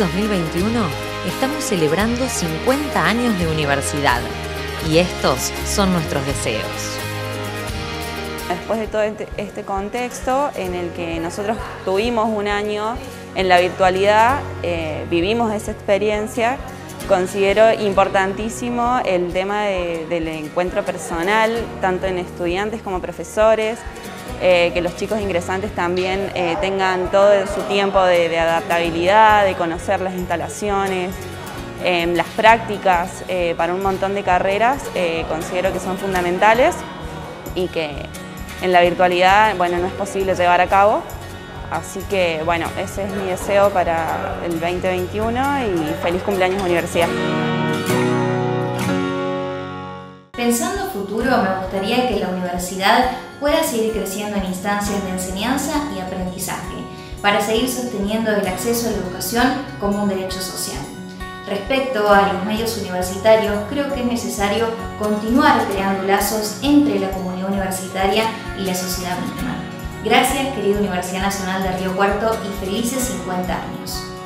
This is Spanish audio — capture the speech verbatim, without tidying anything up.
dos mil veintiuno estamos celebrando cincuenta años de universidad y estos son nuestros deseos. Después de todo este contexto en el que nosotros tuvimos un año en la virtualidad, eh, vivimos esa experiencia, considero importantísimo el tema de, del encuentro personal, tanto en estudiantes como profesores, eh, que los chicos ingresantes también eh, tengan todo su tiempo de, de adaptabilidad, de conocer las instalaciones, eh, las prácticas eh, para un montón de carreras, eh, considero que son fundamentales y que en la virtualidad, bueno, no es posible llevar a cabo. Así que, bueno, ese es mi deseo para el veinte veintiuno y feliz cumpleaños universidad. Pensando a futuro, me gustaría que la universidad pueda seguir creciendo en instancias de enseñanza y aprendizaje, para seguir sosteniendo el acceso a la educación como un derecho social. Respecto a los medios universitarios, creo que es necesario continuar creando lazos entre la comunidad universitaria y la sociedad misma. Gracias, querida Universidad Nacional de Río Cuarto, y felices cincuenta años.